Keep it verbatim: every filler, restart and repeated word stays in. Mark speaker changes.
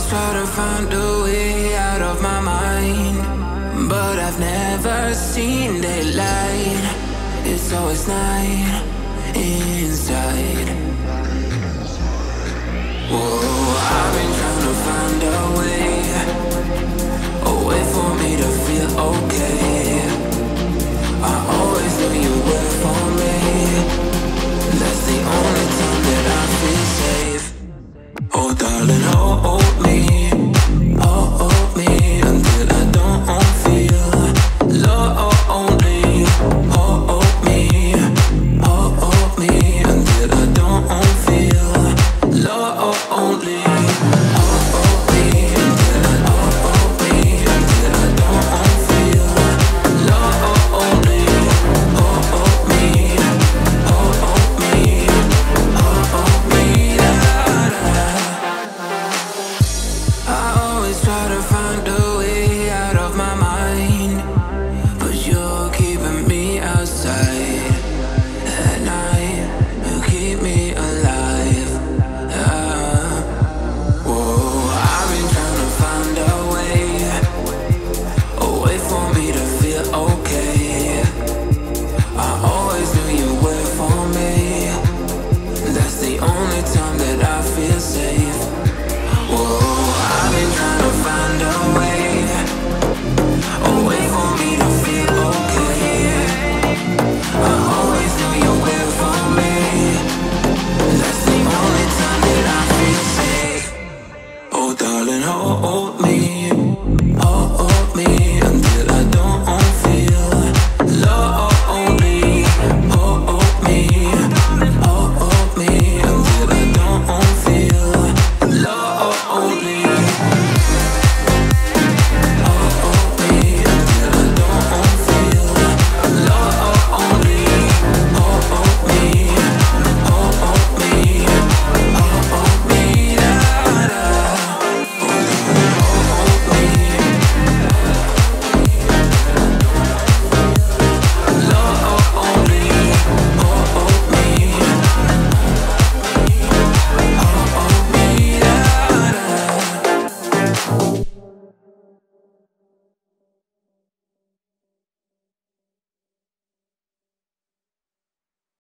Speaker 1: try to find a way out of my mind, but I've never seen daylight. It's always night inside. Whoa, I've been trying to find a way, a way for me to feel okay. I always knew you were for me. That's the only time that I feel safe. Oh darling, hold me, hold me until I don't feel lonely. Hold me, hold me until I don't feel lonely. Hold me until I hold me until I don't feel lonely. Hold me, hold me, hold me. I always try to find a way out of my mind, but you're keeping me outside at night. You keep me alive. Ah. Whoa, I've been trying to find a way, a way for me to feel okay. I always knew you were for me. That's the only time that I feel safe.